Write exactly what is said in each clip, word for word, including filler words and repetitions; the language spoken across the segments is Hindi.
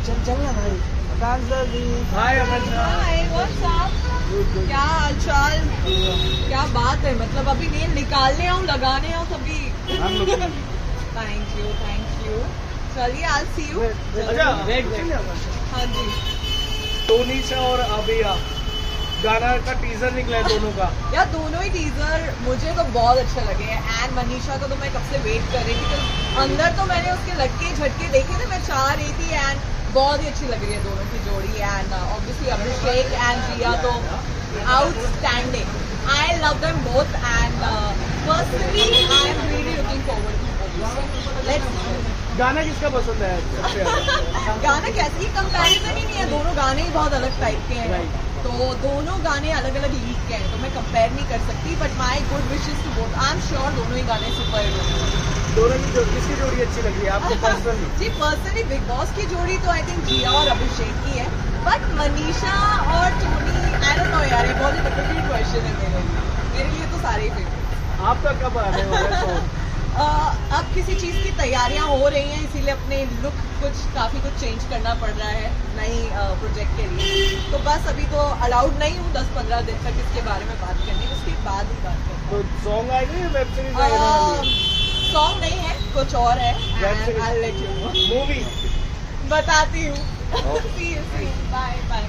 चल चलना भाई। Hi Akanksha. Hi what's up? क्या हालचाल? क्या बात है, मतलब अभी नेल निकालने आऊँ लगाने आऊँ तभी। Thank you thank you. चलिए आई सी यू। अच्छा हाँ जी। टोनीशा और अबिया गाना का टीजर निकला है दोनों का। यार दोनों ही टीजर मुझे तो बहुत अच्छे लगे हैं। एंड मनीषा को तो मैं कब से वेट कर रही थी, तो अंदर तो मैंने उसके लटके झटके देखे थे, मैं चाह रही थी। एंड बहुत ही अच्छी लग रही है दोनों की जोड़ी। And obviously Abhishek and Jiya तो outstanding. I love them both and personally I am really looking forward to let's. गाना किसका पसंद है सबसे ज्यादा? गाना कैसे, कंपैरिजन ही नहीं है, दोनों गाने ही बहुत अलग टाइप के हैं। तो दोनों गाने अलग अलग लीग के हैं, तो मैं कंपेयर नहीं कर सकती। But my good wishes to both. I am sure दोनों ही गाने सुपर हिट होंगे। दोनों की जोड़ी, किसकी जोड़ी अच्छी लगी है आपको पर्सनली? जी पर्सनली बिग बॉस की जोड़ी तो आई थिंक जिया और अभिषेक की है। बट मनीषा और टोनी आई डोंट नो यार, ये बहुत ही डिफिकल्ट क्वेश्चन है मेरे लिए। मेरे लिए तो सारे ही फेवरेट। आपका कब आने वाला है सॉन्ग? Uh, अब किसी चीज़ की तैयारियां हो रही हैं, इसीलिए अपने लुक कुछ काफ़ी कुछ चेंज करना पड़ रहा है नई प्रोजेक्ट के लिए। तो बस अभी तो अलाउड नहीं हूँ दस पंद्रह दिन तक इसके बारे में बात करने, उसके बाद ही बात करना। तो सॉन्ग आएगा या वेब सीरीज आएगा? सॉन्ग नहीं है, कुछ और है। I'll let you know. Movie बताती हूँ। See you, see you. Bye, bye.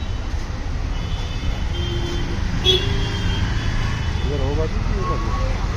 इधर होगा कि